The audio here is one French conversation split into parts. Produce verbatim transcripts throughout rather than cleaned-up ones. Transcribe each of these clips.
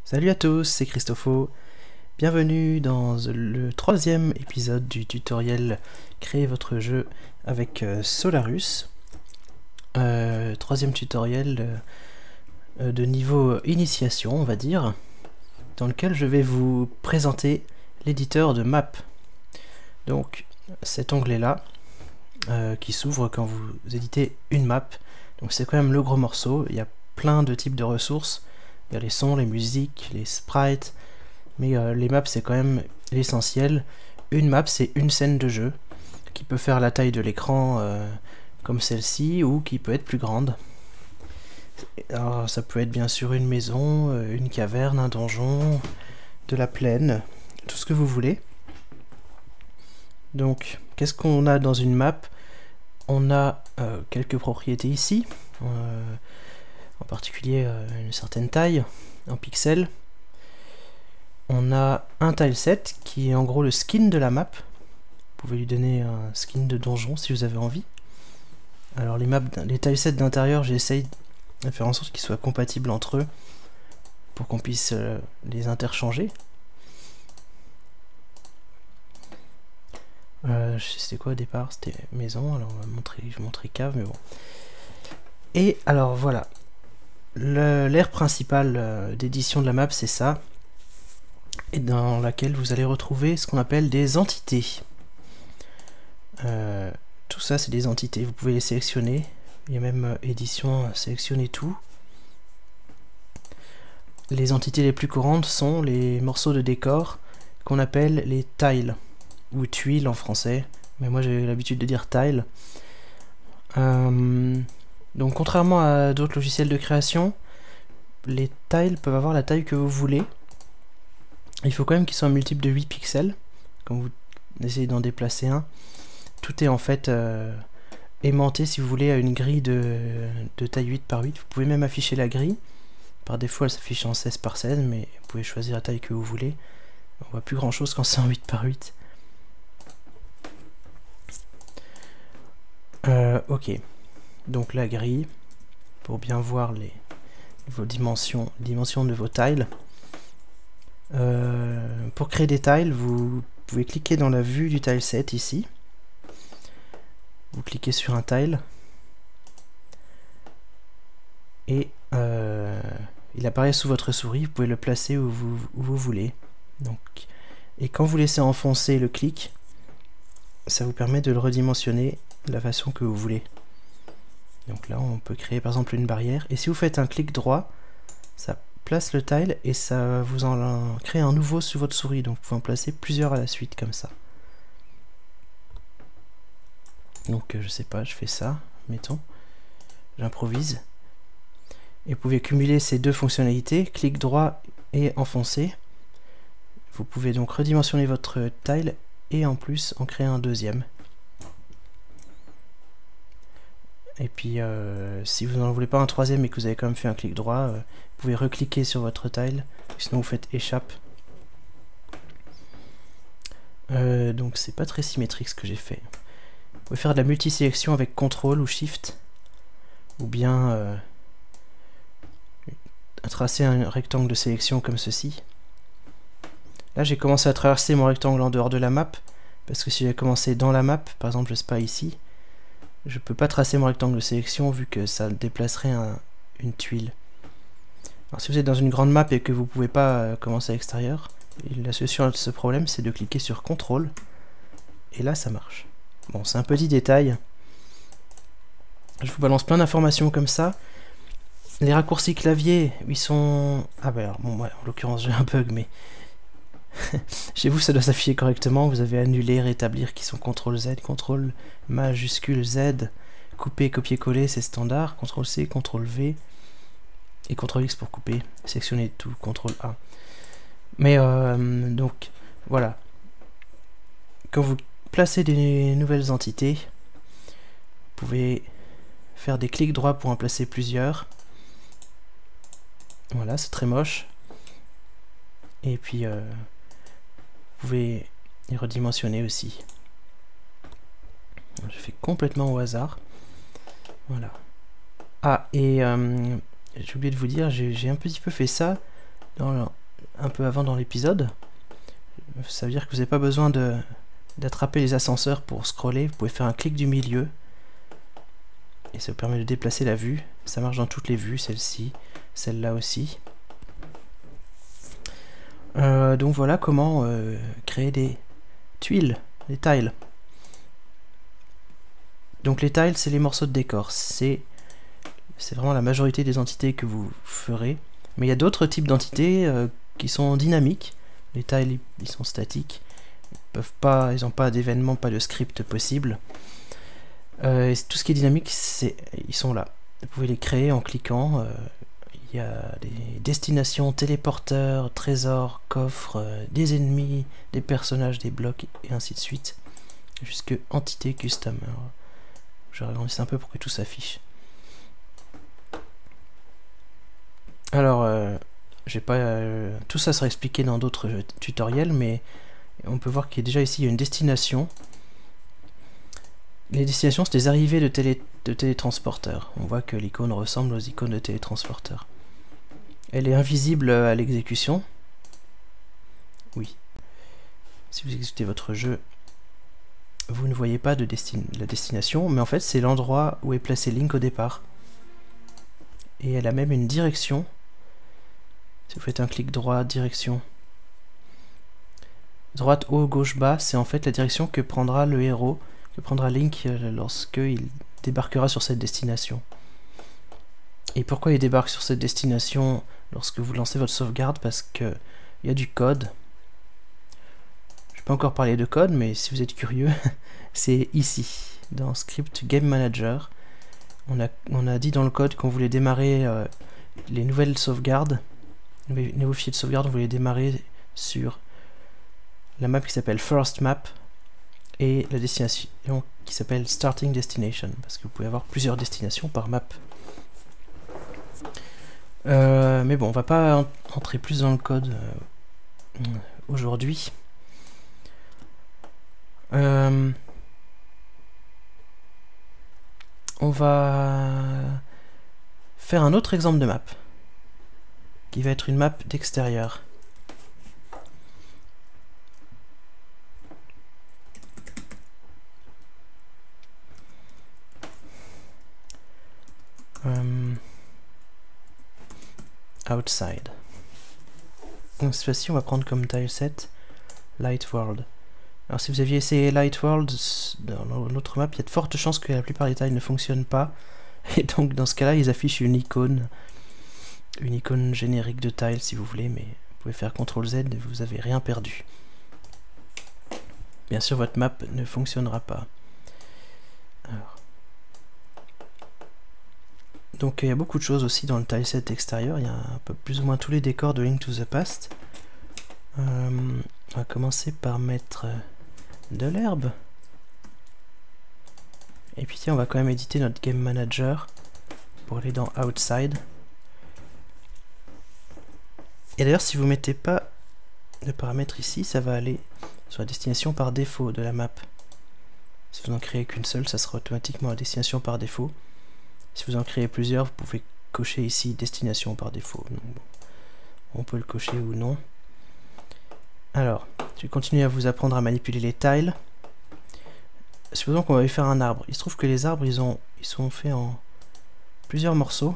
Salut à tous, c'est Christopho. Bienvenue dans le troisième épisode du tutoriel Créer votre jeu avec euh, Solarus. Euh, troisième tutoriel euh, de niveau initiation, on va dire, dans lequel je vais vous présenter l'éditeur de map. Donc cet onglet-là, euh, qui s'ouvre quand vous éditez une map. Donc c'est quand même le gros morceau, il y a plein de types de ressources. Il y a les sons, les musiques, les sprites, mais euh, les maps c'est quand même l'essentiel. Une map c'est une scène de jeu qui peut faire la taille de l'écran euh, comme celle-ci ou qui peut être plus grande. Alors ça peut être bien sûr une maison, euh, une caverne, un donjon, de la plaine, tout ce que vous voulez. Donc qu'est-ce qu'on a dans une map? On a euh, quelques propriétés ici. Euh, en particulier euh, une certaine taille en pixels. On a un tileset qui est en gros le skin de la map. Vous pouvez lui donner un skin de donjon si vous avez envie. Alors les maps, les tilesets d'intérieur, j'essaye de faire en sorte qu'ils soient compatibles entre eux pour qu'on puisse euh, les interchanger. Euh, c'était quoi au départ? C'était maison, alors on va montrer, je vais montrer cave, mais bon. Et alors voilà. L'ère principale euh, d'édition de la map, c'est ça, et dans laquelle vous allez retrouver ce qu'on appelle des entités. Euh, tout ça, c'est des entités, vous pouvez les sélectionner. Il y a même euh, édition, euh, sélectionner tout. Les entités les plus courantes sont les morceaux de décor qu'on appelle les tiles, ou tuiles en français, mais moi j'ai l'habitude de dire tiles. Euh, Donc contrairement à d'autres logiciels de création, les tiles peuvent avoir la taille que vous voulez. Il faut quand même qu'ils soient un multiple de huit pixels. Quand vous essayez d'en déplacer un, tout est en fait euh, aimanté si vous voulez à une grille de, de taille huit par huit. Vous pouvez même afficher la grille. Par défaut elle s'affiche en seize par seize, mais vous pouvez choisir la taille que vous voulez. On voit plus grand chose quand c'est en huit par huit. Euh, ok. Donc la grille, pour bien voir les, vos dimensions, dimensions de vos tiles. Euh, pour créer des tiles, vous pouvez cliquer dans la vue du tileset ici. Vous cliquez sur un tile. Et euh, il apparaît sous votre souris, vous pouvez le placer où vous, où vous voulez. Donc, et quand vous laissez enfoncer le clic, ça vous permet de le redimensionner de la façon que vous voulez. Donc là on peut créer par exemple une barrière, et si vous faites un clic droit, ça place le tile et ça vous en crée un nouveau sur votre souris, donc vous pouvez en placer plusieurs à la suite comme ça. Donc euh, je sais pas, je fais ça, mettons, j'improvise. Et vous pouvez cumuler ces deux fonctionnalités, clic droit et enfoncer. Vous pouvez donc redimensionner votre tile et en plus en créer un deuxième. Et puis, euh, si vous n'en voulez pas un troisième et que vous avez quand même fait un clic droit, euh, vous pouvez recliquer sur votre tile, sinon vous faites échappe. Euh, donc c'est pas très symétrique ce que j'ai fait. Vous pouvez faire de la multi-sélection avec contrôle ou shift, ou bien euh, tracer un rectangle de sélection comme ceci. Là j'ai commencé à traverser mon rectangle en dehors de la map, parce que si j'avais commencé dans la map, par exemple je sais pas ici, je peux pas tracer mon rectangle de sélection vu que ça déplacerait un, une tuile. Alors si vous êtes dans une grande map et que vous pouvez pas euh, commencer à l'extérieur, la solution à ce problème c'est de cliquer sur contrôle et là ça marche. Bon, c'est un petit détail. Je vous balance plein d'informations comme ça. Les raccourcis clavier, ils sont... Ah bah alors, bon, ouais, en l'occurrence j'ai un bug, mais... Chez vous ça doit s'afficher correctement, vous avez annuler, rétablir qui sont contrôle Z, contrôle majuscule Z, couper, copier-coller c'est standard, contrôle C, contrôle V et contrôle X pour couper, sélectionner tout, contrôle A. Mais euh, donc voilà, quand vous placez des nouvelles entités, vous pouvez faire des clics droits pour en placer plusieurs. Voilà, c'est très moche. Et puis euh, vous pouvez les redimensionner aussi. Je fais complètement au hasard. Voilà. Ah, et euh, j'ai oublié de vous dire, j'ai un petit peu fait ça dans un peu avant dans l'épisode. Ça veut dire que vous n'avez pas besoin de d'attraper les ascenseurs pour scroller. Vous pouvez faire un clic du milieu et ça vous permet de déplacer la vue. Ça marche dans toutes les vues, celle-ci, celle-là aussi. Euh, donc voilà comment euh, créer des tuiles, des tiles. Donc les tiles, c'est les morceaux de décor. C'est c'est vraiment la majorité des entités que vous ferez. Mais il y a d'autres types d'entités euh, qui sont dynamiques. Les tiles, ils sont statiques. Ils peuvent pas, ils n'ont pas d'événements, pas de script possible. Euh, et tout ce qui est dynamique, c'est, ils sont là. Vous pouvez les créer en cliquant. Euh, il y a des destinations, téléporteurs, trésors, coffres, euh, des ennemis, des personnages, des blocs, et ainsi de suite. Jusque entité custom. Alors, je ragrandis un peu pour que tout s'affiche. Alors, euh, j'ai pas, euh, tout ça sera expliqué dans d'autres tutoriels, mais on peut voir qu'il y a déjà ici une destination. Les destinations, c'est des arrivées de, télé, de télétransporteurs. On voit que l'icône ressemble aux icônes de télétransporteurs. Elle est invisible à l'exécution. Oui. Si vous exécutez votre jeu, vous ne voyez pas de destin la destination, mais en fait, c'est l'endroit où est placé Link au départ. Et elle a même une direction. Si vous faites un clic droit, direction. Droite, haut, gauche, bas, c'est en fait la direction que prendra le héros, que prendra Link lorsqu'il débarquera sur cette destination. Et pourquoi il débarque sur cette destination lorsque vous lancez votre sauvegarde? Parce que il y a du code. Je n'ai pas encore parlé de code, mais si vous êtes curieux, c'est ici, dans Script Game Manager. On a, on a dit dans le code qu'on voulait démarrer euh, les nouvelles sauvegardes. Les nouveaux fichiers de sauvegarde, on voulait démarrer sur la map qui s'appelle First Map et la destination qui s'appelle Starting Destination, parce que vous pouvez avoir plusieurs destinations par map. Euh, mais bon, on va pas entrer plus dans le code euh, aujourd'hui. Euh, on va faire un autre exemple de map, qui va être une map d'extérieur. Um, outside. Donc cette fois-ci, on va prendre comme tileset Light World. Alors si vous aviez essayé Light World dans l'autre map, il y a de fortes chances que la plupart des tiles ne fonctionnent pas. Et donc dans ce cas-là, ils affichent une icône. Une icône générique de tile si vous voulez, mais vous pouvez faire contrôle Z et vous n'avez rien perdu. Bien sûr, votre map ne fonctionnera pas. Alors. Donc il y a beaucoup de choses aussi dans le tileset extérieur. Il y a un peu plus ou moins tous les décors de Link to the Past. Euh, on va commencer par mettre de l'herbe. Et puis tiens, on va quand même éditer notre Game Manager pour aller dans Outside. Et d'ailleurs, si vous ne mettez pas de paramètres ici, ça va aller sur la destination par défaut de la map. Si vous n'en créez qu'une seule, ça sera automatiquement la destination par défaut. Si vous en créez plusieurs, vous pouvez cocher ici destination par défaut. Donc, bon, on peut le cocher ou non. Alors, je vais continuer à vous apprendre à manipuler les tiles. Supposons qu'on va faire un arbre. Il se trouve que les arbres, ils, ont, ils sont faits en plusieurs morceaux.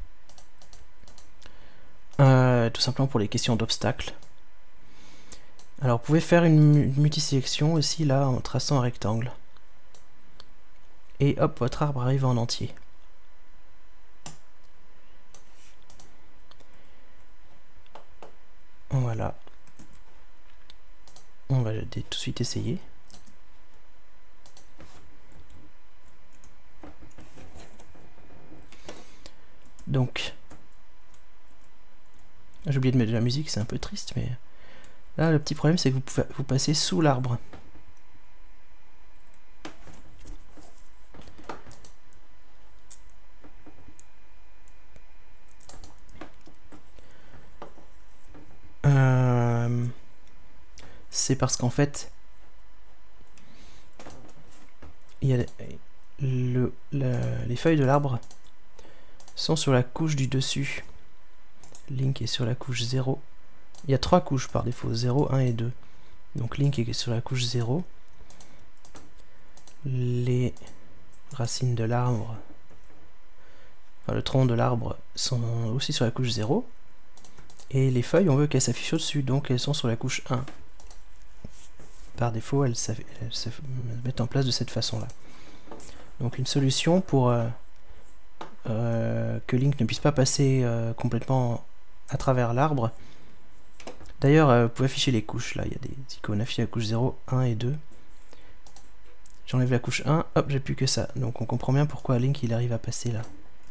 Euh, tout simplement pour les questions d'obstacles. Alors, vous pouvez faire une multisélection aussi, là, en traçant un rectangle. Et hop, votre arbre arrive en entier. Voilà. On va tout de suite essayer. Donc, j'ai oublié de mettre de la musique, c'est un peu triste, mais là le petit problème c'est que vous pouvez vous passer sous l'arbre. Euh, c'est parce qu'en fait, il y a le, le, les feuilles de l'arbre sont sur la couche du dessus. Link est sur la couche zéro Il y a trois couches par défaut, zéro, un et deux. Donc Link est sur la couche zéro. Les racines de l'arbre, enfin le tronc de l'arbre, sont aussi sur la couche zéro. Et les feuilles, on veut qu'elles s'affichent au-dessus, donc elles sont sur la couche un. Par défaut, elles, elles se mettent en place de cette façon-là. Donc une solution pour euh, euh, que Link ne puisse pas passer euh, complètement à travers l'arbre. D'ailleurs, euh, vous pouvez afficher les couches, là, il y a des icônes affichées la couche zéro, un et deux. J'enlève la couche un, hop, j'ai plus que ça. Donc on comprend bien pourquoi Link il arrive à passer là.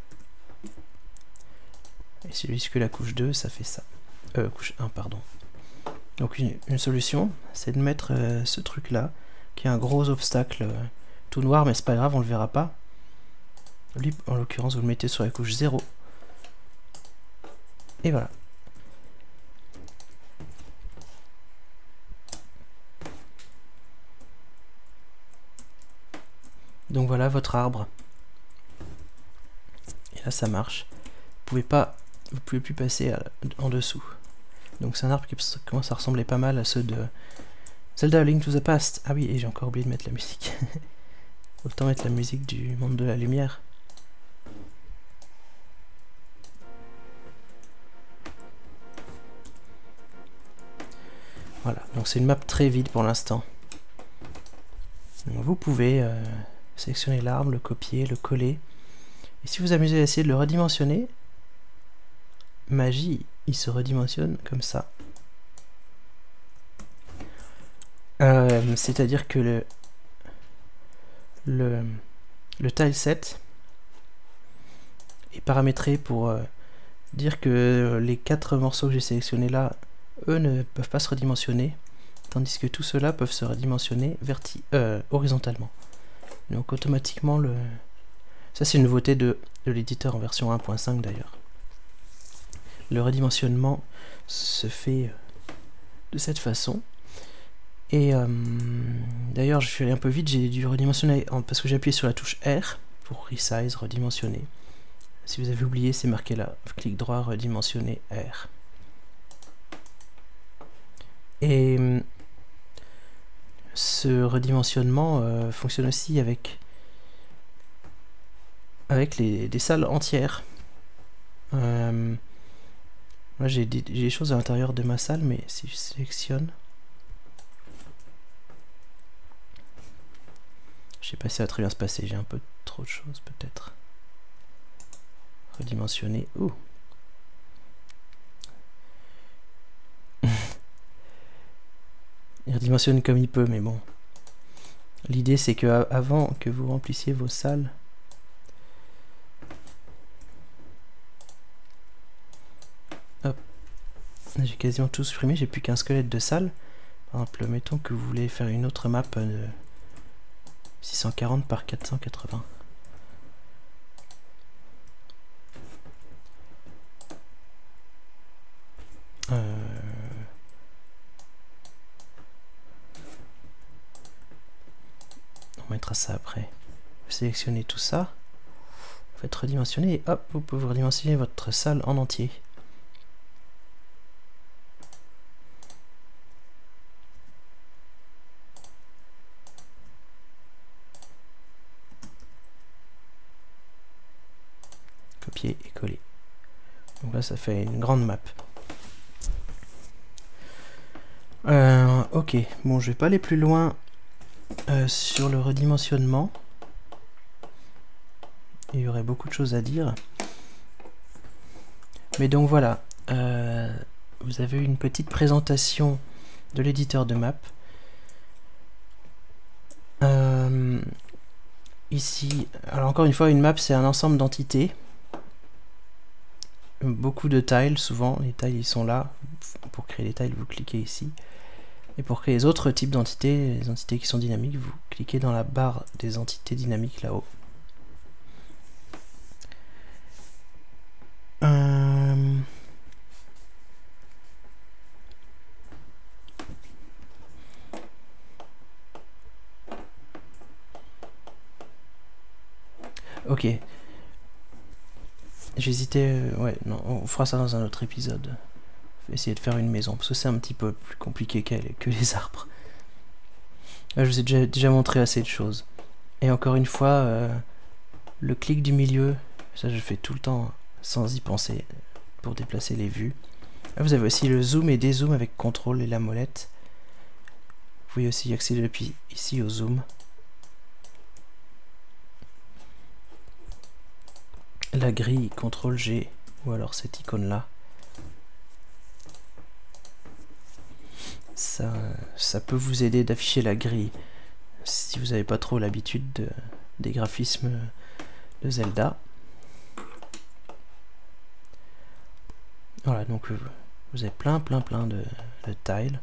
Et si je dis que la couche deux, ça fait ça. Euh, couche un, pardon. Donc une, une solution, c'est de mettre euh, ce truc là, qui est un gros obstacle euh, tout noir, mais c'est pas grave, on le verra pas. Lui, en l'occurrence, vous le mettez sur la couche zéro. Et voilà. Donc voilà votre arbre. Et là ça marche. Vous pouvez pas, vous pouvez plus passer à, en dessous. Donc c'est un arbre qui commence à ressembler pas mal à ceux de Zelda Link to the Past. Ah oui, et j'ai encore oublié de mettre la musique. Autant mettre la musique du monde de la lumière. Voilà, donc c'est une map très vide pour l'instant. Vous pouvez euh, sélectionner l'arbre, le copier, le coller. Et si vous amusez à essayer de le redimensionner, magie, il se redimensionne comme ça. Euh, C'est-à-dire que le, le, le tileset est paramétré pour euh, dire que les quatre morceaux que j'ai sélectionnés là, eux ne peuvent pas se redimensionner, tandis que tous ceux-là peuvent se redimensionner verti euh, horizontalement. Donc automatiquement, le ça c'est une nouveauté de, de l'éditeur en version un point cinq d'ailleurs. Le redimensionnement se fait de cette façon. Et euh, d'ailleurs, je suis allé un peu vite, j'ai dû redimensionner en, parce que j'ai appuyé sur la touche R pour resize, redimensionner. Si vous avez oublié, c'est marqué là, clic droit, redimensionner R. Et ce redimensionnement euh, fonctionne aussi avec, avec les, des salles entières. Euh, Moi j'ai des, des choses à l'intérieur de ma salle, mais si je sélectionne, je sais pas si ça va très bien se passer, j'ai un peu trop de choses peut-être. Redimensionner, ouh. Il redimensionne comme il peut, mais bon. L'idée c'est que avant que vous remplissiez vos salles, hop, j'ai quasiment tout supprimé, j'ai plus qu'un squelette de salle. Par exemple, mettons que vous voulez faire une autre map de six cent quarante par quatre cent quatre-vingts. Euh... On mettra ça après. Vous sélectionnez tout ça, vous faites redimensionner et hop, vous pouvez redimensionner votre salle en entier. Copier et coller. Donc là, ça fait une grande map. Euh, ok, bon, je vais pas aller plus loin euh, sur le redimensionnement. Il y aurait beaucoup de choses à dire. Mais donc voilà, euh, vous avez une petite présentation de l'éditeur de map. Euh, ici, alors encore une fois, une map c'est un ensemble d'entités. Beaucoup de tiles, souvent les tiles ils sont là. Pour créer les tiles, vous cliquez ici. Et pour créer les autres types d'entités, les entités qui sont dynamiques, vous cliquez dans la barre des entités dynamiques là-haut. Euh... Ok. J'hésitais... Euh, ouais, non, on fera ça dans un autre épisode. essayer de faire une maison, parce que c'est un petit peu plus compliqué que les arbres. Là, je vous ai déjà, déjà montré assez de choses. Et encore une fois, euh, le clic du milieu, ça je fais tout le temps sans y penser, pour déplacer les vues. Là, vous avez aussi le zoom et dézoom avec contrôle et la molette. Vous pouvez aussi accéder depuis ici au zoom. La grille, contrôle G, ou alors cette icône là. Ça, ça peut vous aider d'afficher la grille si vous n'avez pas trop l'habitude de, des graphismes de Zelda. Voilà, donc vous avez plein plein plein de, de tiles.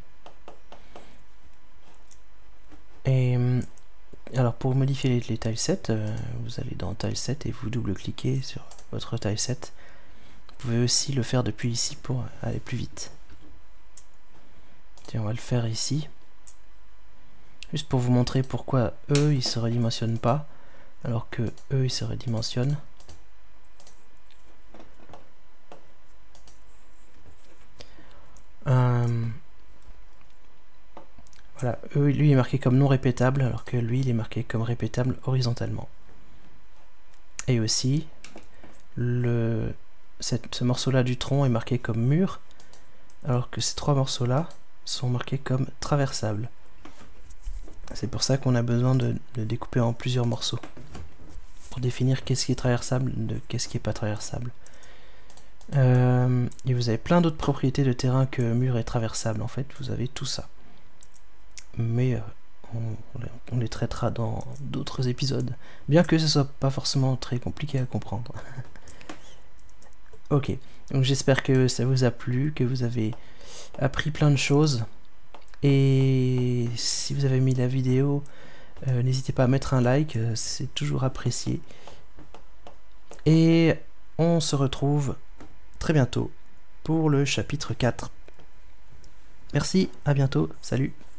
Et alors pour modifier les, les tileset, euh, vous allez dans tileset et vous double-cliquez sur votre tileset. Vous pouvez aussi le faire depuis ici pour aller plus vite. Tiens, on va le faire ici. Juste pour vous montrer pourquoi eux ils se redimensionnent pas, alors que eux ils se redimensionnent. Euh, voilà, eux, lui il est marqué comme non répétable, alors que lui il est marqué comme répétable horizontalement. Et aussi, le, cette, ce morceau-là du tronc est marqué comme mur, alors que ces trois morceaux-là sont marqués comme traversables. C'est pour ça qu'on a besoin de, de découper en plusieurs morceaux, pour définir qu'est-ce qui est traversable de qu'est-ce qui est pas traversable. Euh, et vous avez plein d'autres propriétés de terrain que mur et traversable, en fait, vous avez tout ça. Mais euh, on, on les traitera dans d'autres épisodes, bien que ce soit pas forcément très compliqué à comprendre. Ok, donc j'espère que ça vous a plu, que vous avez appris plein de choses. Et si vous avez aimé la vidéo, euh, n'hésitez pas à mettre un like, euh, c'est toujours apprécié. Et on se retrouve très bientôt pour le chapitre quatre. Merci, à bientôt, salut.